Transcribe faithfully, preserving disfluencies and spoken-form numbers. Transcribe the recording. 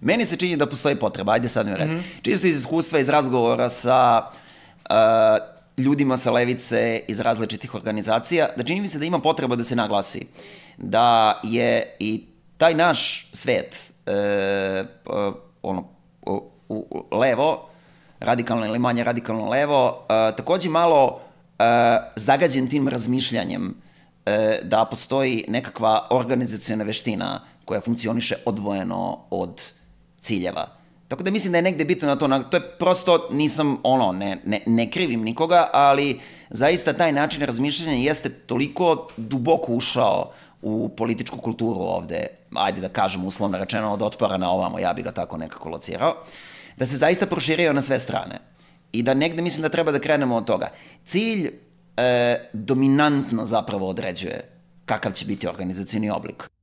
Meni se čini da postoji potreba, ajde sad mi reci. Čisto iz iskustva, iz razgovora sa uh, ljudima sa levice, iz različitih organizacija, da čini mi se da ima potreba da se naglasi da je i taj naš svet, uh, uh, ono, uh, uh, levo, radikalno ili manje radikalno levo, uh, takođe malo uh, zagađen tim razmišljanjem uh, da postoji nekakva organizaciona veština koja funkcioniše odvojeno od ciljeva. Tako da mislim da je negde bitno na to, na, to je prosto, nisam, ono, ne, ne, ne krivim nikoga, ali zaista taj način razmišljanja jeste toliko duboko ušao u političku kulturu ovde, ajde da kažem uslovno rečeno od otpora na ovamo, ja bi ga tako nekako locirao, da se zaista proširio na sve strane. I da negde mislim da treba da krenemo od toga. Cilj e, dominantno zapravo određuje kakav će biti organizacioni oblik.